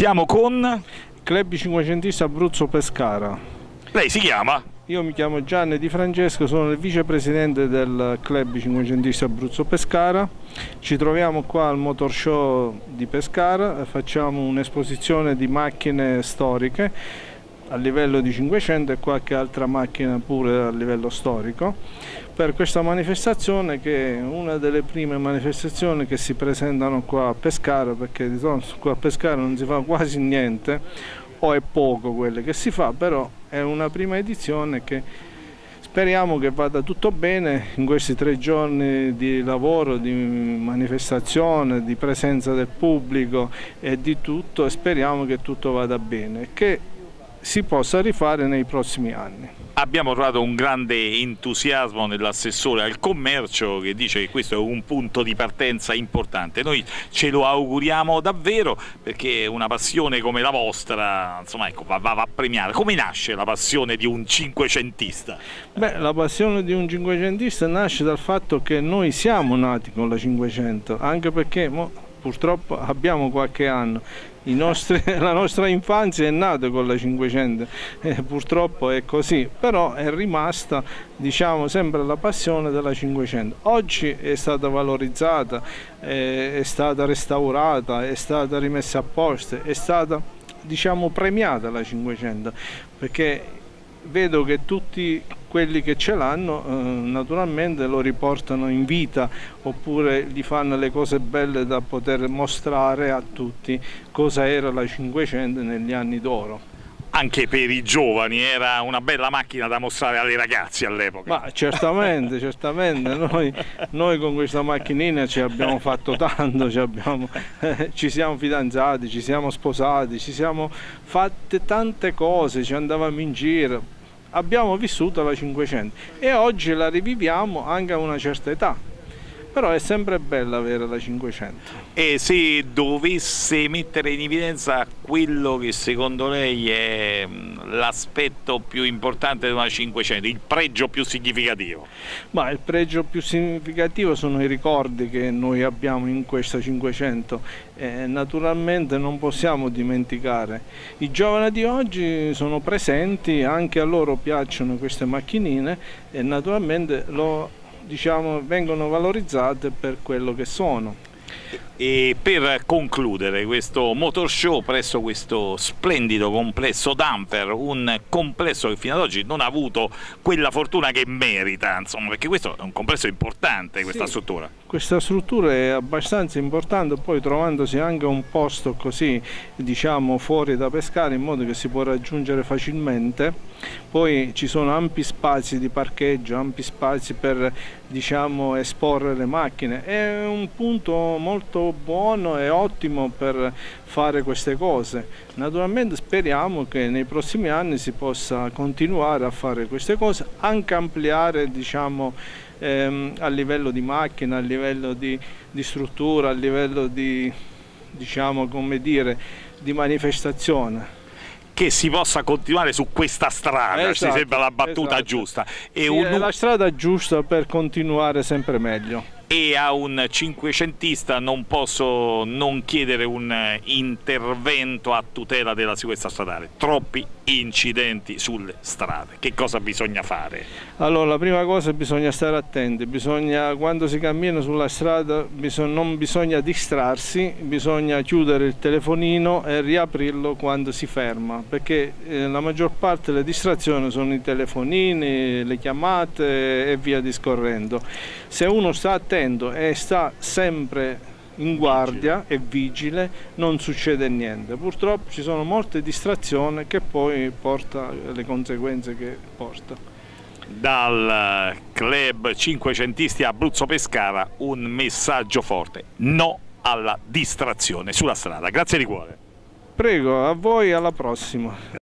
Siamo con... Club Cinquecentista Abruzzo Pescara. Lei si chiama? Io mi chiamo Gianni Di Francesco, sono il vicepresidente del Club Cinquecentista Abruzzo Pescara. Ci troviamo qua al Motor Show di Pescara, facciamo un'esposizione di macchine storiche a livello di 500 e qualche altra macchina pure a livello storico, per questa manifestazione che è una delle prime manifestazioni che si presentano qua a Pescara, perché di solito qua a Pescara non si fa quasi niente o è poco quello che si fa, però è una prima edizione che speriamo che vada tutto bene in questi 3 giorni di lavoro, di manifestazione, di presenza del pubblico e di tutto, e speriamo che tutto vada bene, che si possa rifare nei prossimi anni. Abbiamo trovato un grande entusiasmo nell'assessore al commercio che dice che questo è un punto di partenza importante. Noi ce lo auguriamo davvero, perché una passione come la vostra, insomma, ecco, va premiata. Come nasce la passione di un cinquecentista? Beh, la passione di un cinquecentista nasce dal fatto che noi siamo nati con la 500, anche perché purtroppo abbiamo qualche anno. La nostra infanzia è nata con la 500, purtroppo è così, però è rimasta, diciamo, sempre la passione della 500. Oggi è stata valorizzata, è stata restaurata, è stata rimessa a posto, è stata, diciamo, premiata la 500, perché vedo che tutti quelli che ce l'hanno naturalmente lo riportano in vita, oppure gli fanno le cose belle da poter mostrare a tutti cosa era la 500 negli anni d'oro. Anche per i giovani era una bella macchina da mostrare alle ragazze all'epoca. Ma certamente, noi con questa macchinina ci abbiamo fatto tanto, ci siamo fidanzati, ci siamo sposati, ci siamo fatte tante cose, ci andavamo in giro. Abbiamo vissuto la 500 e oggi la riviviamo anche a una certa età, però è sempre bella avere la 500. E se dovesse mettere in evidenza quello che secondo lei è l'aspetto più importante di una 500, il pregio più significativo? Ma il pregio più significativo sono i ricordi che noi abbiamo in questa 500 e naturalmente non possiamo dimenticare. I giovani di oggi sono presenti, anche a loro piacciono queste macchinine e naturalmente vengono valorizzate per quello che sono. E per concludere questo motor show presso questo splendido complesso Dumper, un complesso che fino ad oggi non ha avuto quella fortuna che merita, insomma, perché questo è un complesso importante, questa struttura. Questa struttura è abbastanza importante, poi trovandosi anche un posto così, diciamo, fuori da Pescara, in modo che si può raggiungere facilmente. Poi ci sono ampi spazi di parcheggio, ampi spazi per, diciamo, esporre le macchine. È un punto molto buono e ottimo per fare queste cose. Naturalmente speriamo che nei prossimi anni si possa continuare a fare queste cose, anche ampliare, diciamo, a livello di macchina, a livello di struttura, a livello di, diciamo, come dire, di manifestazione. Che si possa continuare su questa strada, Esatto, ci sembra la battuta giusta. È la strada giusta per continuare sempre meglio. E a un cinquecentista non posso non chiedere un intervento a tutela della sicurezza stradale. Troppi incidenti sulle strade. Che cosa bisogna fare? Allora, la prima cosa, bisogna stare attenti, quando si cammina sulla strada non bisogna distrarsi, bisogna chiudere il telefonino e riaprirlo quando si ferma, perché la maggior parte delle distrazioni sono i telefonini, le chiamate e via discorrendo. Se uno sta attento e sta sempre in guardia e vigile, non succede niente. Purtroppo ci sono molte distrazioni che poi porta le conseguenze che porta. Dal Club Cinquecentisti Abruzzo Pescara un messaggio forte: no alla distrazione sulla strada. Grazie di cuore. Prego, a voi, alla prossima.